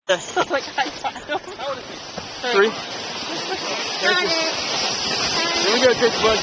Oh my God. How old is he? 3. Got it. Here we go, Tasty Bud.